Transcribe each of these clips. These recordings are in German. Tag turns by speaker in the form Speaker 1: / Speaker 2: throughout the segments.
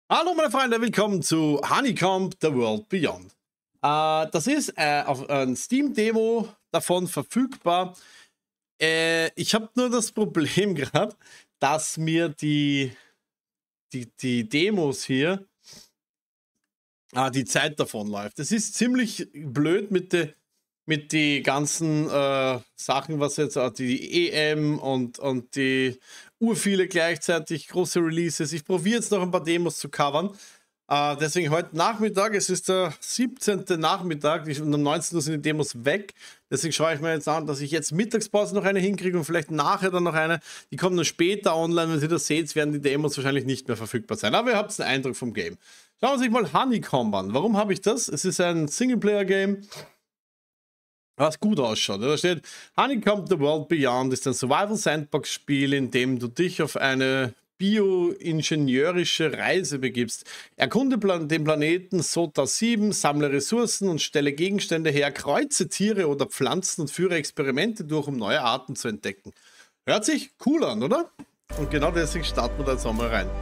Speaker 1: Hallo meine Freunde, willkommen zu Honeycomb: The World Beyond. Das ist auf ein Steam-Demo davon verfügbar. Ich habe nur das Problem gerade, dass mir die Demos hier, die Zeit davon läuft. Das ist ziemlich blöd mit die ganzen Sachen, was jetzt die EM und die urviele gleichzeitig große Releases. Ich probiere jetzt noch ein paar Demos zu covern. Deswegen heute Nachmittag, es ist der 17. Nachmittag und um 19 Uhr sind die Demos weg. Deswegen schaue ich mir jetzt an, dass ich jetzt Mittagspause noch eine hinkriege und vielleicht nachher dann noch eine. Die kommen dann später online. Wenn ihr das seht, werden die Demos wahrscheinlich nicht mehr verfügbar sein. Aber ihr habt einen Eindruck vom Game. Schauen wir uns mal Honeycomb an. Warum habe ich das? Es ist ein Singleplayer-Game, was gut ausschaut. Da steht, Honeycomb: The World Beyond ist ein Survival-Sandbox-Spiel, in dem du dich auf eine bioingenieurische Reise begibst. Erkunde den Planeten Sota 7, sammle Ressourcen und stelle Gegenstände her, kreuze Tiere oder Pflanzen und führe Experimente durch, um neue Arten zu entdecken. Hört sich cool an, oder? Und genau deswegen starten wir da jetzt auch mal rein.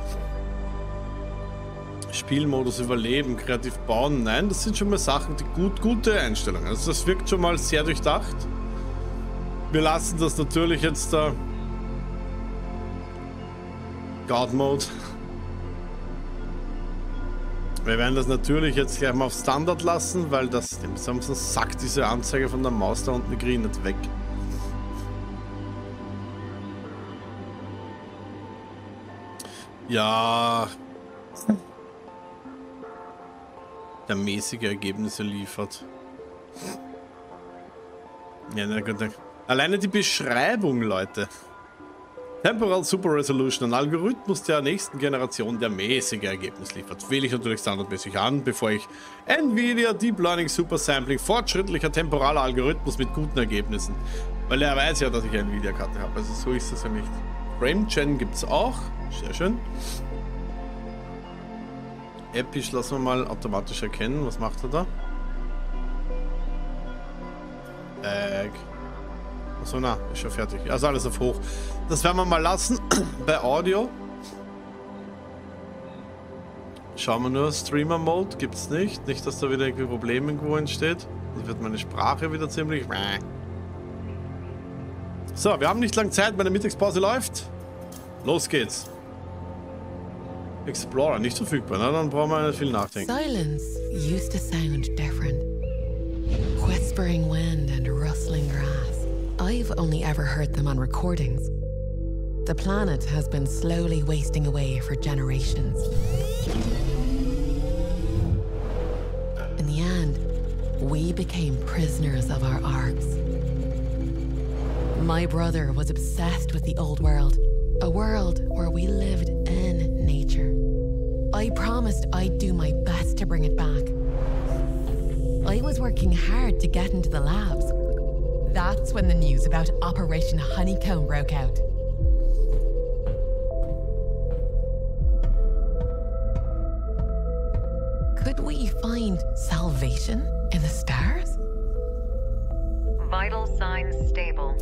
Speaker 1: Spielmodus Überleben, kreativ bauen. Nein, das sind schon mal Sachen, die gute Einstellungen. Also das wirkt schon mal sehr durchdacht. Wir lassen das natürlich jetzt da God Mode. Wir werden das natürlich jetzt gleich mal auf Standard lassen, weil das sonst sackt diese Anzeige von der Maus da unten grün nicht weg. Ja. Der mäßige Ergebnisse liefert. Ja, na gut. Alleine die Beschreibung, Leute. Temporal Super Resolution, ein Algorithmus der nächsten Generation, der mäßige Ergebnis liefert. Wähle ich natürlich standardmäßig an, bevor ich Nvidia Deep Learning Super Sampling, fortschrittlicher temporaler Algorithmus mit guten Ergebnissen. Weil er weiß ja, dass ich eine Nvidia-Karte habe, also so ist das ja nicht. Frame Gen gibt es auch, sehr schön. Episch lassen wir mal automatisch erkennen. Was macht er da? Achso, na, ist schon fertig. Also alles auf hoch. Das werden wir mal lassen. Bei Audio. Schauen wir nur. Streamer-Mode gibt es nicht. Nicht, dass da wieder irgendwie Probleme irgendwo entsteht. Dann wird meine Sprache wieder ziemlich... So, wir haben nicht lange Zeit. Meine Mittagspause läuft. Los geht's. Explorer, nicht verfügbar, na, dann brauchen wir nicht viel nachdenken.
Speaker 2: Silence used to sound different. Whispering wind and rustling grass. I've only ever heard them on recordings. The planet has been slowly wasting away for generations. In the end, we became prisoners of our arcs. My brother was obsessed with the old world. A world where we lived in nature. I promised I'd do my best to bring it back. I was working hard to get into the labs. That's when the news about Operation Honeycomb broke out. Could we find salvation in the stars?
Speaker 3: Vital signs stable.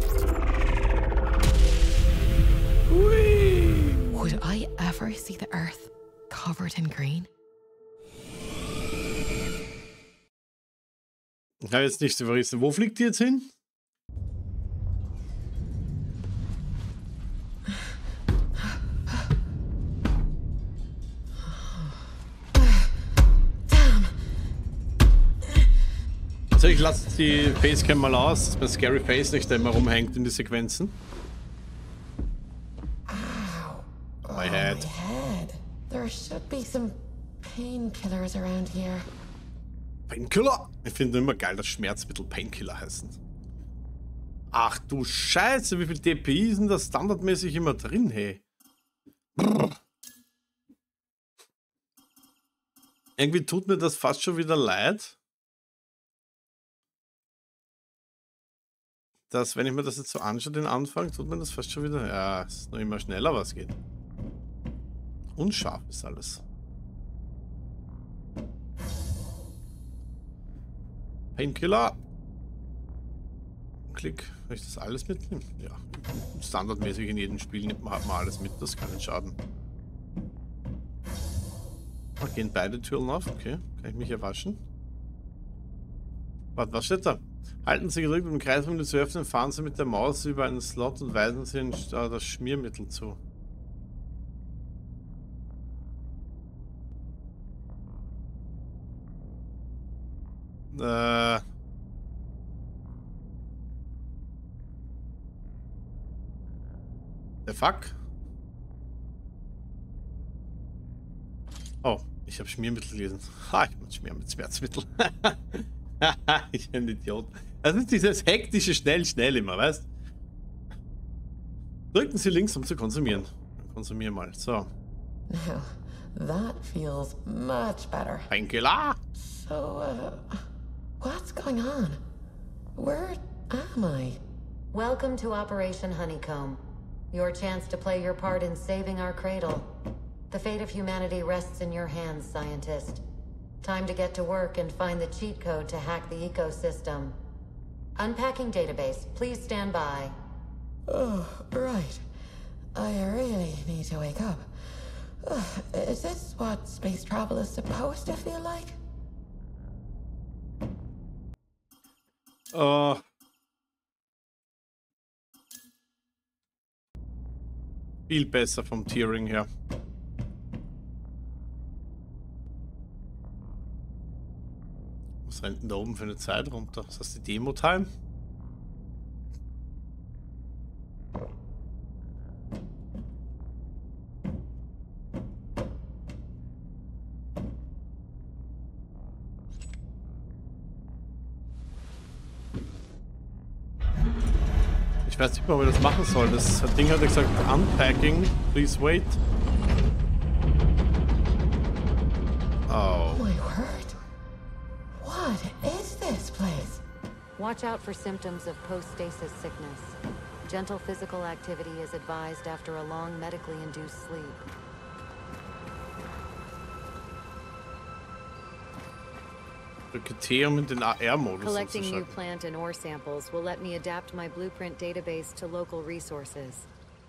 Speaker 1: Hui.
Speaker 2: Would I ever see the Earth covered in green?
Speaker 1: Ich habe jetzt nicht so verrissen. Wo fliegt die jetzt hin? Also ich lasse die Facecam mal aus, dass mein Scary Face nicht immer rumhängt in die Sequenzen. My head.
Speaker 2: There should be some painkillers around here.
Speaker 1: Painkiller? Ich finde immer geil, dass Schmerzmittel Painkiller heißen. Ach du Scheiße, wie viel DPI sind da standardmäßig immer drin, hey? Brrr. Irgendwie tut mir das fast schon wieder leid, dass, wenn ich mir das jetzt so anschaue, den Anfang, tut mir das fast schon wieder... Ja, es ist noch immer schneller, was geht. Unscharf ist alles. Painkiller. Klick. Kann ich das alles mitnehmen? Ja. Standardmäßig in jedem Spiel nimmt man, hat man alles mit. Das kann nicht schaden. Gehen beide Türen auf, okay. Kann ich mich erwaschen? Warte, was steht da? Halten Sie gedrückt, um den Kreis zu öffnen, fahren Sie mit der Maus über einen Slot und weisen Sie das Schmiermittel zu. The fuck? Oh, ich habe Schmiermittel gelesen. Ha, ich muss Schmerzmittel. Ich bin ein Idiot. Das ist dieses hektische schnell immer, weißt? Drücken Sie links, um zu konsumieren. Konsumier mal. So.
Speaker 2: Now, that feels much better.
Speaker 1: Painkiller.
Speaker 2: So, what's going on? Where am I?
Speaker 3: Welcome to Operation Honeycomb. Your chance to play your part in saving our cradle. The fate of humanity rests in your hands, scientist. Time to get to work and find the cheat code to hack the ecosystem. Unpacking database. Please stand by.
Speaker 2: Oh, right. I really need to wake up. Is this what space travel is supposed to feel like?
Speaker 1: Viel besser vom Tiering her. Was rennt denn da oben für eine Zeit runter? Ist das die Demo-Time? Ich weiß nicht mal, ob ich das machen soll. Das Ding hat ja gesagt, Unpacking, please wait. Oh.
Speaker 2: My word. What is this place?
Speaker 3: Watch out for symptoms of post-stasis sickness. Gentle physical activity is advised after a long medically induced sleep.
Speaker 1: Drücke T, um in den AR-Modus
Speaker 3: Collecting new
Speaker 1: umzuschalten.
Speaker 3: plant and ore samples will let me adapt my blueprint database to local resources.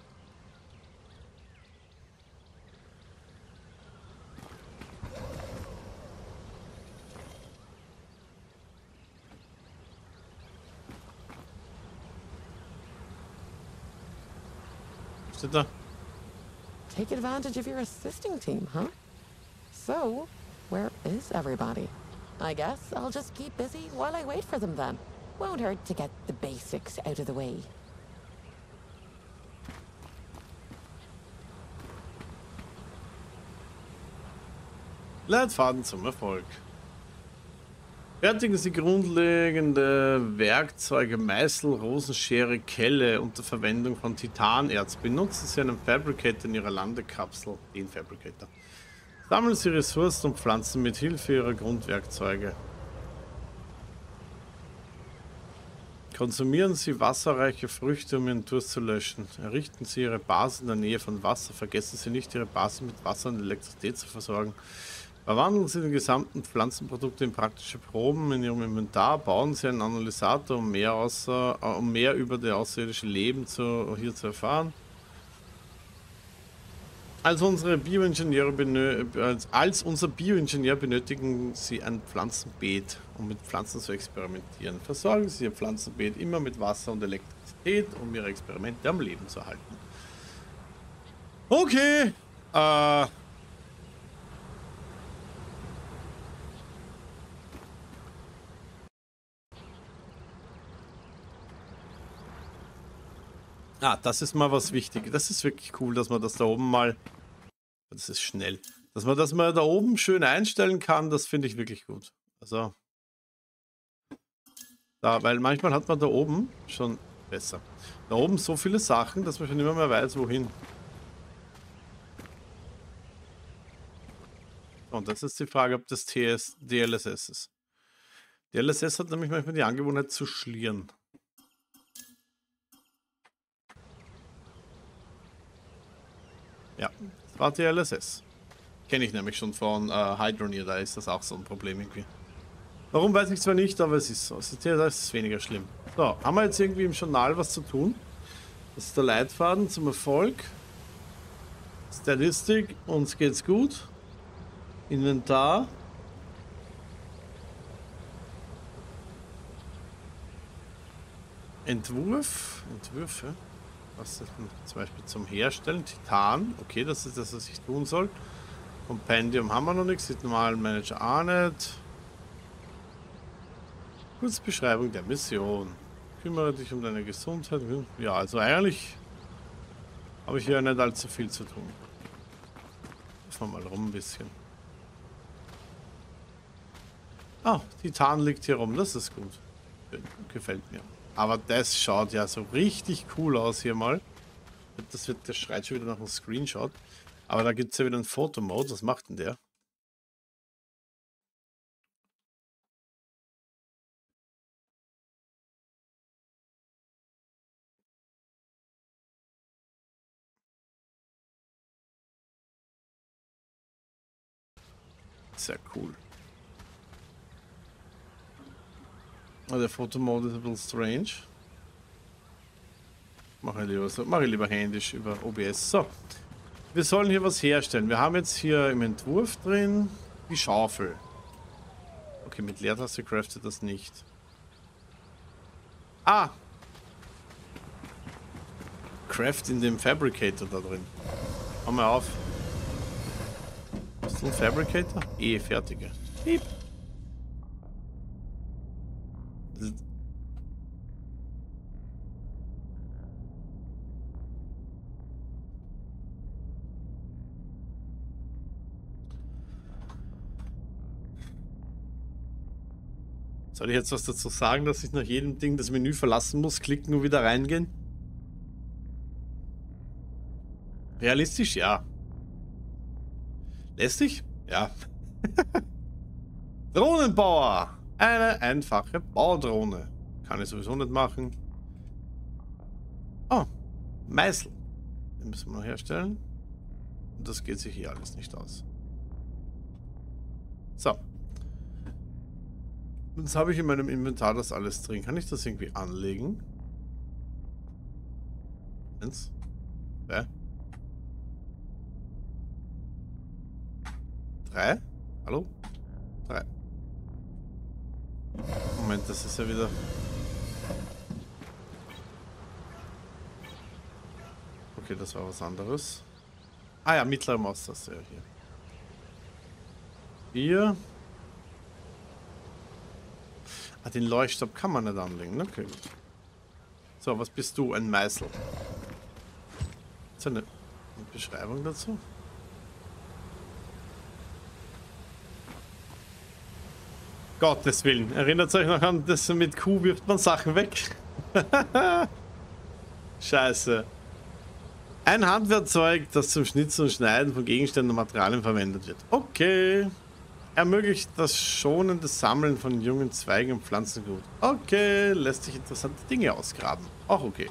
Speaker 1: Was steht da?
Speaker 2: Take advantage of your assisting team, huh? So, where is everybody? I guess I'll just keep busy while I wait for them then. Won't hurt to get the basics out of the way.
Speaker 1: Leitfaden zum Erfolg. Fertigen Sie grundlegende Werkzeuge, Meißel, Rosenschere, Kelle unter Verwendung von Titanerz. Benutzen Sie einen Fabricator in Ihrer Landekapsel, den Fabricator. Sammeln Sie Ressourcen und Pflanzen mit Hilfe Ihrer Grundwerkzeuge. Konsumieren Sie wasserreiche Früchte, um Ihren Durst zu löschen. Errichten Sie Ihre Basis in der Nähe von Wasser. Vergessen Sie nicht, Ihre Basis mit Wasser und Elektrizität zu versorgen. Verwandeln Sie den gesamten Pflanzenprodukte in praktische Proben in Ihrem Inventar. Bauen Sie einen Analysator, um mehr über das außerirdische Leben hier zu erfahren. Als unser Bioingenieur benötigen Sie ein Pflanzenbeet, um mit Pflanzen zu experimentieren. Versorgen Sie Ihr Pflanzenbeet immer mit Wasser und Elektrizität, um Ihre Experimente am Leben zu halten. Okay. Das ist mal was Wichtiges. Das ist wirklich cool, dass man das da oben mal... Das ist schnell. Dass man das mal da oben schön einstellen kann, das finde ich wirklich gut. Also... weil manchmal hat man da oben schon besser. Da oben so viele Sachen, dass man schon immer mehr weiß, wohin. Und das ist die Frage, ob das DLSS ist. DLSS hat nämlich manchmal die Angewohnheit zu schlieren. Ja, das war DLSS. Kenne ich nämlich schon von Hydroneer, da ist das auch so ein Problem irgendwie. Warum weiß ich zwar nicht, aber es ist so. Das ist weniger schlimm. So, haben wir jetzt irgendwie im Journal was zu tun? Das ist der Leitfaden zum Erfolg. Statistik, uns geht's gut. Inventar. Entwürfe. Was ist denn zum Beispiel zum Herstellen? Titan. Okay, das ist das, was ich tun soll. Kompendium haben wir noch nichts. Normalen Manager auch nicht. Kurzbeschreibung der Mission. Kümmere dich um deine Gesundheit. Ja, also eigentlich habe ich hier nicht allzu viel zu tun. Lassen wir mal rum ein bisschen. Ah, Titan liegt hier rum. Das ist gut. Gefällt mir. Aber das schaut ja so richtig cool aus hier mal. Das schreit schon wieder nach einem Screenshot. Aber da gibt es ja wieder einen Fotomode. Was macht denn der? Sehr cool. Oh, der Fotomode ist ein bisschen strange. Mache ich lieber so. Mache ich lieber händisch über OBS. So. Wir sollen hier was herstellen. Wir haben jetzt hier im Entwurf drin die Schaufel. Okay, mit Leertaste craftet das nicht. Ah! Craft in dem Fabricator da drin. Hau mal auf. Ist das ein Fabricator? Fertige. Piep. Soll ich jetzt was dazu sagen, dass ich nach jedem Ding das Menü verlassen muss, klicken und wieder reingehen? Realistisch? Ja. Lästig? Ja. Drohnenbauer! Eine einfache Baudrohne. Kann ich sowieso nicht machen. Oh, Meißel. Den müssen wir noch herstellen. Und das geht sich hier alles nicht aus. So. Jetzt habe ich in meinem Inventar das alles drin. Kann ich das irgendwie anlegen? 1, 2, 3. Hallo? 3. Moment, das ist ja wieder... Okay, das war was anderes. Ah ja, mittlere Maustaste hier. 4. Ah, den Leuchtstoff kann man nicht anlegen. Okay. So, was bist du? Ein Meißel. Ist eine Beschreibung dazu? Gottes Willen. Erinnert euch noch an das mit Q wirft man Sachen weg? Scheiße. Ein Handwerkzeug, das zum Schnitzen und Schneiden von Gegenständen und Materialien verwendet wird. Okay. Ermöglicht das schonende Sammeln von jungen Zweigen und Pflanzengut. Okay, lässt sich interessante Dinge ausgraben. Auch okay.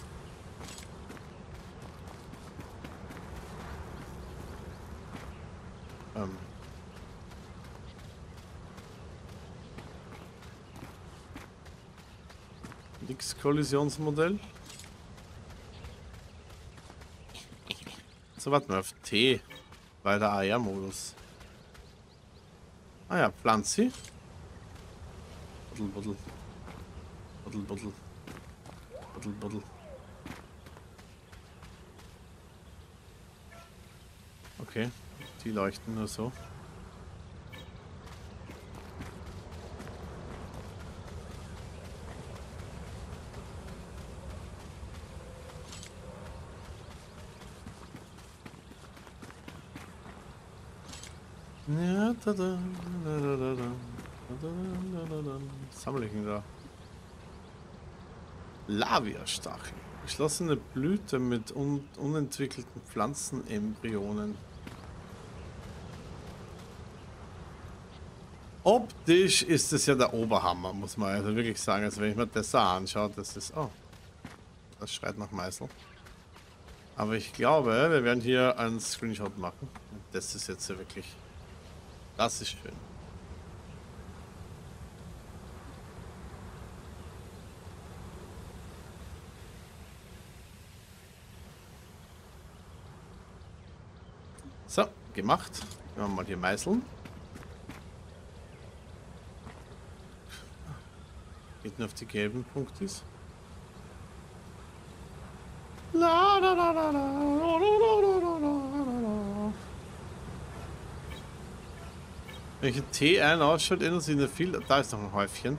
Speaker 1: Nix Kollisionsmodell. So, warten wir auf T. Bei der AR-Modus. Ah ja, Pflanzi. Buddel, buddel. Buddel, buddel. Buddel, buddel. Okay, die leuchten nur so. Ja, was sammle ich denn da? Lavia-Stachel. Geschlossene Blüte mit unentwickelten Pflanzenembryonen. Optisch ist es ja der Oberhammer, muss man also wirklich sagen. Also wenn ich mir das anschaue, das ist... Oh, das schreit nach Meißel. Aber ich glaube, wir werden hier einen Screenshot machen. Das ist jetzt ja wirklich... Das ist schön. So, gemacht. Nehmen wir mal hier Meißeln. Geht nur auf die gelben Punktis. La, la, la, la, la, la, la, la, la, la. Wenn ich T1 ausschaut, ändert sich nicht viel. Da ist noch ein Häufchen.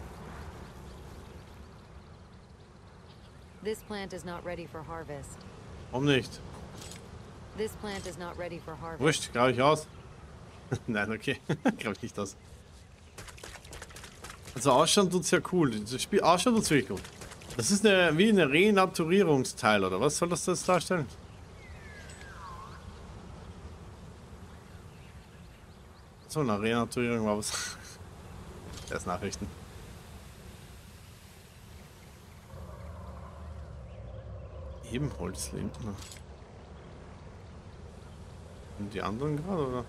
Speaker 3: This plant is not ready for harvest.
Speaker 1: Warum nicht?
Speaker 3: This plant is not ready for harvest.
Speaker 1: Wurscht, graue ich aus. Nein, okay. Graue ich nicht aus. Also ausschauen tut's ja cool. Das Spiel ausschauen tut's wirklich gut. Das ist wie eine Renaturierungsteil, oder was soll das jetzt darstellen? So, eine Renaturierung war was. Das Nachrichten. Ebenholzlindner. Und die anderen gerade, oder?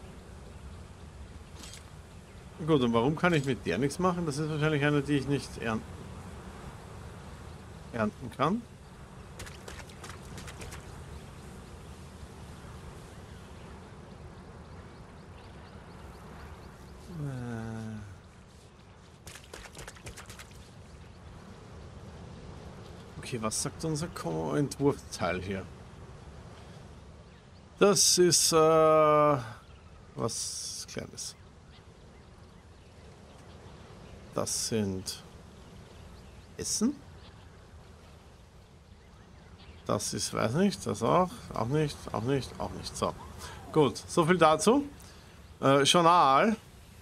Speaker 1: Gut, und warum kann ich mit der nichts machen? Das ist wahrscheinlich eine, die ich nicht ernten kann. Okay, was sagt unser Entwurfsteil hier? Das ist was Kleines. Das sind Essen. Das ist, weiß nicht, das auch nicht, auch nicht, auch nicht. So, gut, so viel dazu. Journal.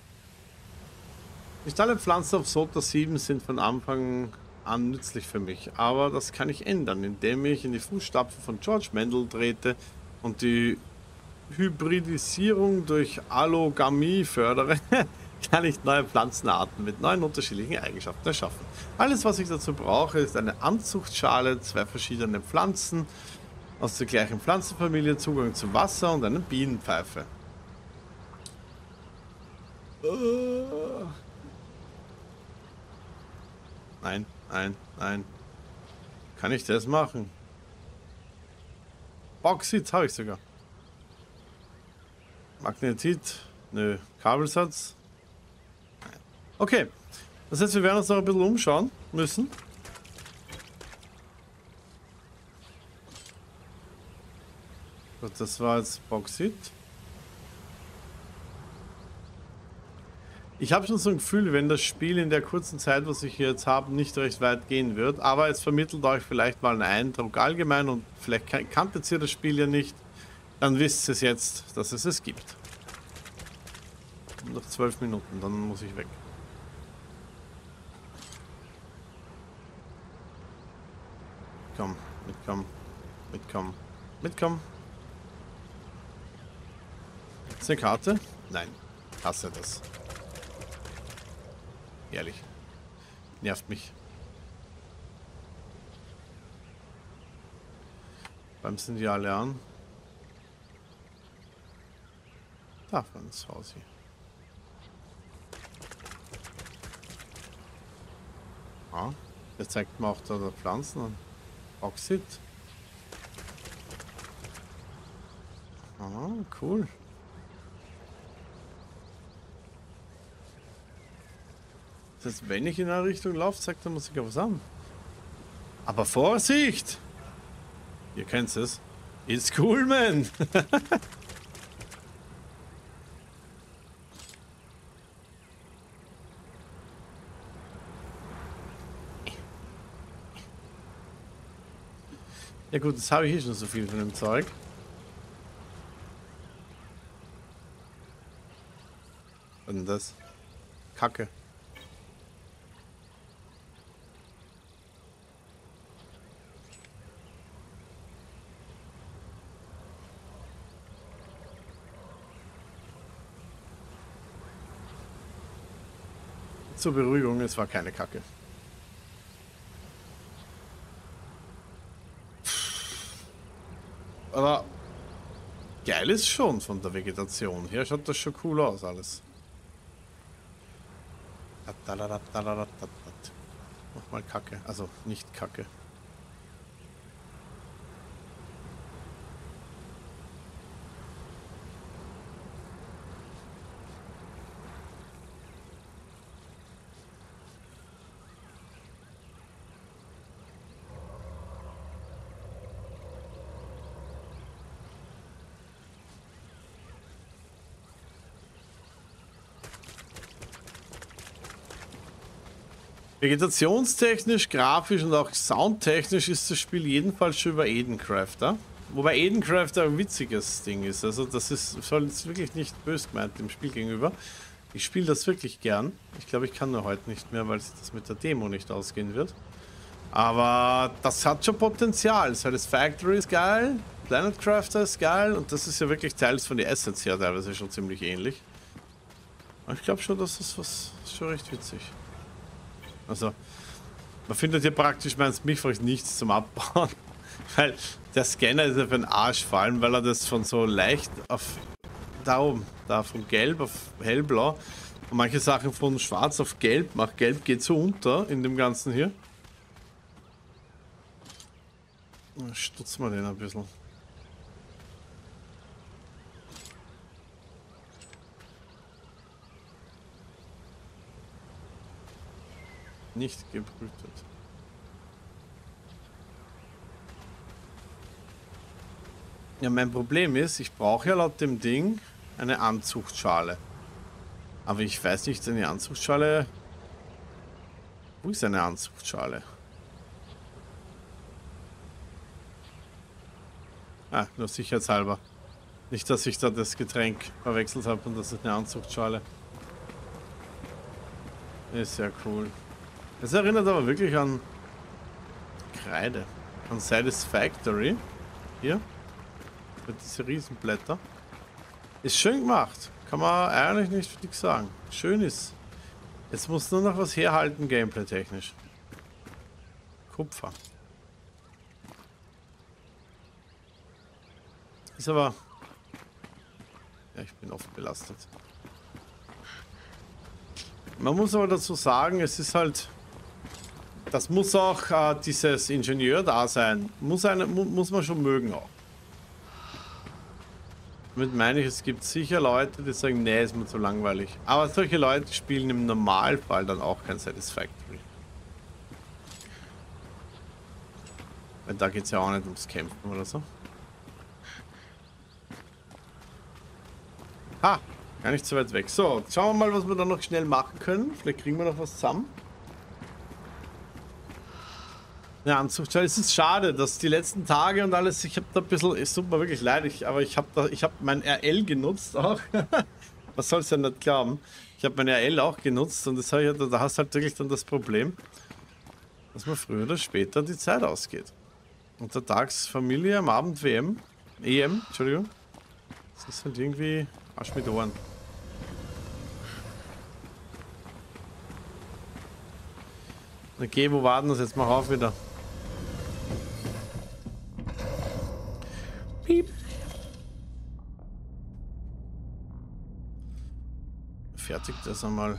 Speaker 1: Nicht alle Pflanzen auf Sota 7 sind von Anfang an nützlich für mich, aber das kann ich ändern, indem ich in die Fußstapfen von George Mendel trete und die Hybridisierung durch Allogamie fördere. Kann ich neue Pflanzenarten mit neuen unterschiedlichen Eigenschaften erschaffen. Alles, was ich dazu brauche, ist eine Anzuchtschale, 2 verschiedene Pflanzen aus der gleichen Pflanzenfamilie, Zugang zu Wasser und eine Bienenpfeife. Nein, nein, nein. Kann ich das machen? Bauxit habe ich sogar. Magnetit, nö. Kabelsatz. Okay, das heißt, wir werden uns noch ein bisschen umschauen müssen. Gut, das war jetzt Bauxit. Ich habe schon so ein Gefühl, wenn das Spiel in der kurzen Zeit, was ich hier jetzt habe, nicht recht weit gehen wird. Aber es vermittelt euch vielleicht mal einen Eindruck allgemein und vielleicht kanntet ihr das Spiel ja nicht. Dann wisst ihr es jetzt, dass es es gibt. Noch 12 Minuten, dann muss ich weg. Komm, mitkommen, mitkommen, mitkommen. Ist eine Karte? Nein, hasse das. Ehrlich. Nervt mich. Beim sind die alle an. Da war das Haus hier. Ah, der zeigt mir auch da Pflanzen an. Oxid. Ah, cool. Das heißt, wenn ich in eine Richtung laufe, zeigt der Musiker was an. Aber Vorsicht! Ihr kennt es. It's cool, man! Ja gut, das habe ich eh schon so viel von dem Zeug. Was denn das? Kacke. Zur Beruhigung, es war keine Kacke. Aber geil ist schon von der Vegetation her, schaut das schon cool aus alles. Nochmal Kacke, also nicht Kacke. Vegetationstechnisch, grafisch und auch soundtechnisch ist das Spiel jedenfalls schon über Edencrafter. Wobei Edencrafter ein witziges Ding ist. Also das ist, soll jetzt wirklich nicht böse gemeint dem Spiel gegenüber. Ich spiele das wirklich gern. Ich glaube, ich kann nur heute nicht mehr, weil sich das mit der Demo nicht ausgehen wird. Aber das hat schon Potenzial. Satisfactory ist geil, Planet Crafter ist geil und das ist ja wirklich teils von den Assets her teilweise schon ziemlich ähnlich. Aber ich glaube schon, dass das was ist schon recht witzig. Also, man findet hier praktisch meines Milchfrücht nichts zum Abbauen. Weil der Scanner ist ja für den Arsch, vor allem weil er das von so leicht auf da oben, da von gelb auf hellblau und manche Sachen von schwarz auf gelb macht. Gelb geht so unter in dem Ganzen hier. Stutzen wir den ein bisschen. Nicht gebrütet. Ja, mein Problem ist, ich brauche ja laut dem Ding eine Anzuchtschale. Aber ich weiß nicht, eine Anzuchtschale... Wo ist eine Anzuchtschale? Ah, nur sicherheitshalber. Nicht, dass ich da das Getränk verwechselt habe und das ist eine Anzuchtschale. Ist ja cool. Es erinnert aber wirklich an Kreide. An Satisfactory. Hier. Mit diese Riesenblätter. Ist schön gemacht. Kann man eigentlich nicht nichts sagen. Schön ist. Jetzt muss nur noch was herhalten, gameplay-technisch. Kupfer. Ist aber... Ja, ich bin oft belastet. Man muss aber dazu sagen, es ist halt... Das muss auch dieses Ingenieur-Dasein. Muss man schon mögen auch. Damit meine ich, es gibt sicher Leute, die sagen, nee, ist mir zu langweilig. Aber solche Leute spielen im Normalfall dann auch kein Satisfactory. Weil da geht es ja auch nicht ums Kämpfen oder so. Ha! Gar nicht so weit weg. So, jetzt schauen wir mal, was wir da noch schnell machen können. Vielleicht kriegen wir noch was zusammen. Ja, Anzuchtschale. Es ist schade, dass die letzten Tage und alles, ich habe da ein bisschen, es tut mir wirklich leid, aber ich habe mein RL genutzt auch. Was soll's ja nicht glauben. Ich habe mein RL auch genutzt und das da hast du halt wirklich dann das Problem, dass man früher oder später die Zeit ausgeht. Untertags Familie, am Abend EM, Entschuldigung. Das ist halt irgendwie Arsch mit Ohren. Okay, wo warten wir jetzt? Mach auf wieder. Piep. Fertig das einmal.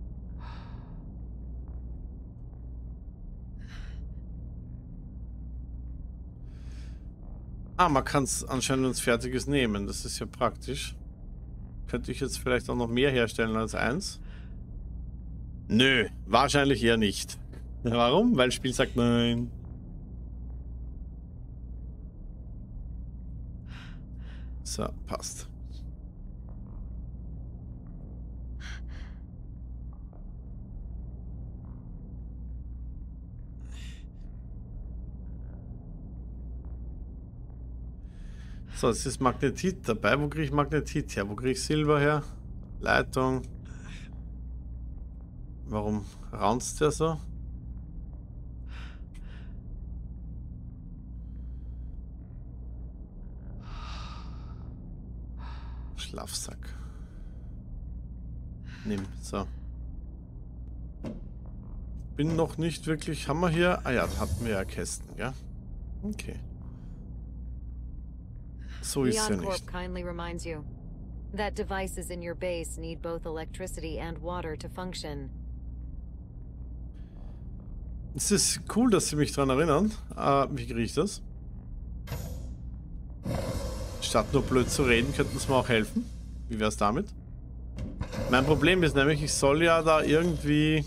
Speaker 1: Ah, man kann es anscheinend als Fertiges nehmen. Das ist ja praktisch. Könnte ich jetzt vielleicht auch noch mehr herstellen als eins? Nö, wahrscheinlich eher nicht. Warum? Weil das Spiel sagt nein. So, passt. So, es ist Magnetit dabei. Wo kriege ich Magnetit her? Wo kriege ich Silber her? Leitung. Warum raunzt der so? Schlafsack. Nimm, so. Bin noch nicht wirklich... Haben wir hier... Ah ja, da hatten wir ja Kästen, ja? Okay. So ist ja nicht.
Speaker 3: Kindly reminds you. That devices in your base need both electricity and water to function.
Speaker 1: Es ist cool, dass Sie mich daran erinnern. Wie kriege ich das? Statt nur blöd zu reden, könnten Sie mir auch helfen. Wie wäre es damit? Mein Problem ist nämlich, ich soll ja da irgendwie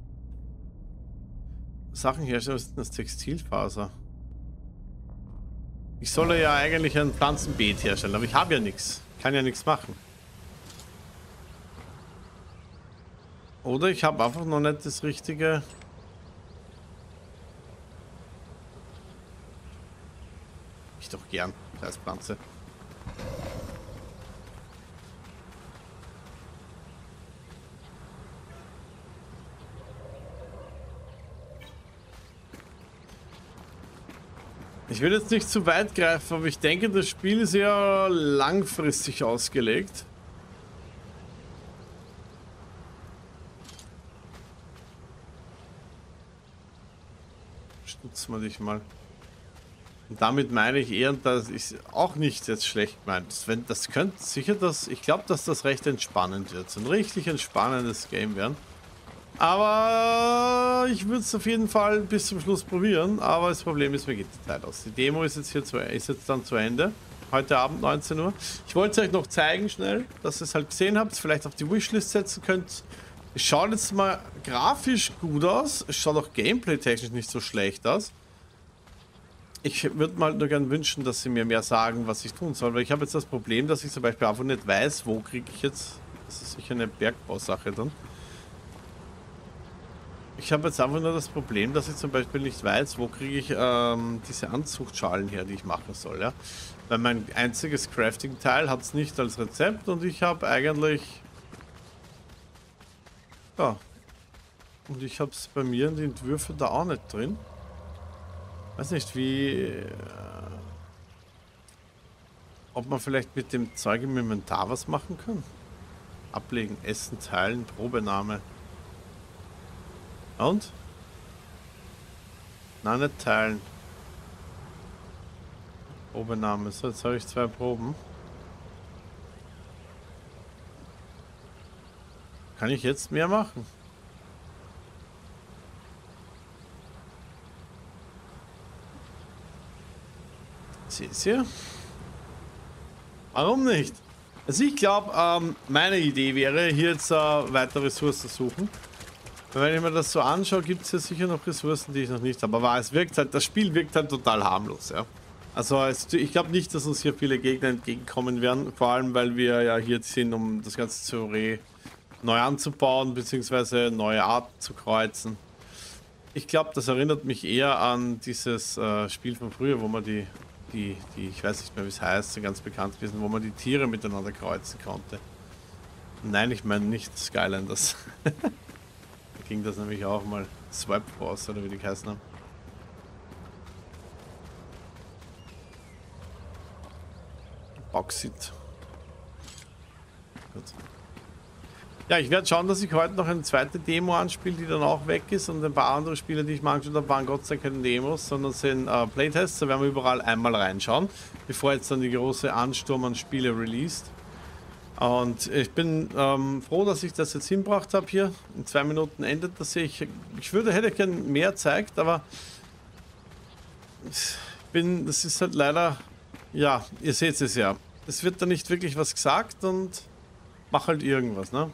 Speaker 1: Sachen herstellen. Was ist denn das? Textilfaser? Ich soll ja eigentlich ein Pflanzenbeet herstellen, aber ich habe ja nichts. Kann ja nichts machen. Oder ich habe einfach noch nicht das richtige ich doch gern. Scheißpflanze. Ich will jetzt nicht zu weit greifen, aber ich denke, das Spiel ist eher langfristig ausgelegt. Stutzen wir dich mal. Und damit meine ich eher, dass ich auch nicht jetzt schlecht meine. Wenn das könnte sicher das. Ich glaube, dass das recht entspannend wird. So ein richtig entspannendes Game werden. Aber ich würde es auf jeden Fall bis zum Schluss probieren. Aber das Problem ist, mir geht die Zeit aus. Die Demo ist jetzt dann zu Ende. Heute Abend 19 Uhr. Ich wollte es euch noch zeigen schnell, dass ihr es halt gesehen habt. Vielleicht auf die Wishlist setzen könnt. Es schaut jetzt mal grafisch gut aus. Es schaut auch gameplay-technisch nicht so schlecht aus. Ich würde mal nur gerne wünschen, dass sie mir mehr sagen, was ich tun soll. Weil ich habe jetzt das Problem, dass ich zum Beispiel einfach nicht weiß, wo kriege ich jetzt... Das ist sicher eine Bergbausache dann. Ich habe jetzt einfach nur das Problem, dass ich zum Beispiel nicht weiß, wo kriege ich diese Anzuchtschalen her, die ich machen soll. Ja? Weil mein einziges Crafting-Teil hat es nicht als Rezept und ich habe eigentlich... Ja. Und ich habe es bei mir in den Entwürfen da auch nicht drin. Weiß nicht, wie... ob man vielleicht mit dem Zeug im Inventar was machen kann. Ablegen, essen, teilen, Probenahme. Und? Nein, nicht teilen. Probenahme. So, jetzt habe ich 2 Proben. Kann ich jetzt mehr machen? Seht ihr? Warum nicht? Also ich glaube, meine Idee wäre, hier jetzt weiter Ressourcen suchen. Wenn ich mir das so anschaue, gibt es ja sicher noch Ressourcen, die ich noch nicht habe. Aber es wirkt halt, das Spiel wirkt halt total harmlos, ja. Also ich glaube nicht, dass uns hier viele Gegner entgegenkommen werden. Vor allem, weil wir ja hier sind, um das Ganze neu anzubauen, beziehungsweise neue Arten zu kreuzen. Ich glaube, das erinnert mich eher an dieses Spiel von früher, wo man ich weiß nicht mehr, wie es heißt, so ganz bekannt gewesen, wo man die Tiere miteinander kreuzen konnte. Nein, ich meine nicht Skylanders. Da ging das nämlich auch mal. Swipe Force, oder wie die geheißen haben. Bauxit. Gut. Ja, ich werde schauen, dass ich heute noch eine zweite Demo anspiele, die dann auch weg ist. Und ein paar andere Spiele, die ich mal angeschaut habe, waren Gott sei Dank keine Demos, sondern sind Playtests. Da werden wir überall einmal reinschauen, bevor jetzt dann die große Ansturm an Spiele released. Und ich bin froh, dass ich das jetzt hinbracht habe hier. In 2 Minuten endet das hier. Ich hätte gern mehr gezeigt, aber das ist halt leider, ja, ihr seht es ja. Es wird da nicht wirklich was gesagt und mach halt irgendwas, ne?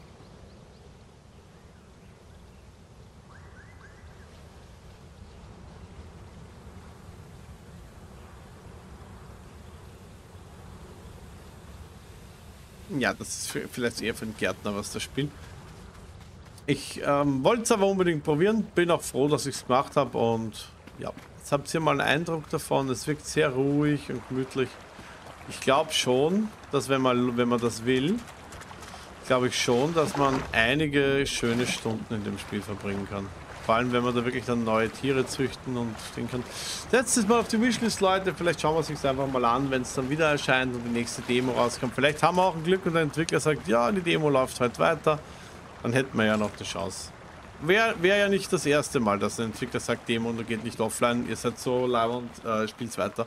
Speaker 1: Ja, das ist vielleicht eher für den Gärtner, was das Spiel. Ich wollte es aber unbedingt probieren. Bin auch froh, dass ich es gemacht habe. Und ja, jetzt habt ihr mal einen Eindruck davon. Es wirkt sehr ruhig und gemütlich. Ich glaube schon, dass wenn man das will, glaube ich schon, dass man einige schöne Stunden in dem Spiel verbringen kann. Vor allem, wenn man da wirklich dann neue Tiere züchten und stehen kann. Setzt es mal auf die Wishlist, Leute. Vielleicht schauen wir es sich einfach mal an, wenn es dann wieder erscheint und die nächste Demo rauskommt. Vielleicht haben wir auch ein Glück und der Entwickler sagt, ja, die Demo läuft heute weiter. Dann hätten wir ja noch die Chance. Wäre ja nicht das erste Mal, dass der Entwickler sagt, Demo und geht nicht offline. Ihr seid so live und spielt's weiter.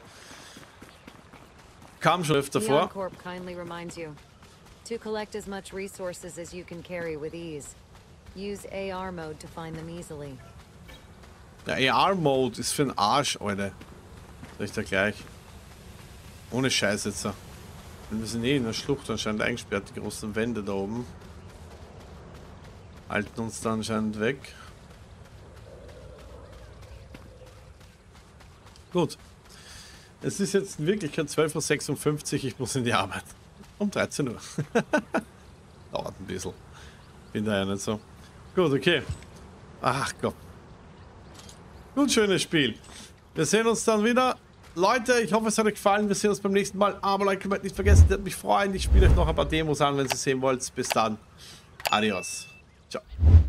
Speaker 1: Kam schon öfter vor.
Speaker 3: To collect as much resources as you can carry with ease. Use AR mode to find them easily.
Speaker 1: Der AR-Mode ist für den Arsch, Alter. Sag ich da gleich. Ohne Scheiß jetzt. Wir sind in der Schlucht anscheinend eingesperrt, die großen Wände da oben. Halten uns da anscheinend weg. Gut. Es ist jetzt in Wirklichkeit 12:56 Uhr, ich muss in die Arbeit. Um 13 Uhr. Dauert ein bisschen. Bin da ja nicht so. Gut, okay. Ach Gott. Gut, schönes Spiel. Wir sehen uns dann wieder Leute, ich hoffe, es hat euch gefallen. Wir sehen uns beim nächsten Mal. Aber Like, könnt nicht vergessen, das würde mich freuen. Ich spiele euch noch ein paar Demos an, wenn ihr sehen wollt. Bis dann. Adios. Ciao.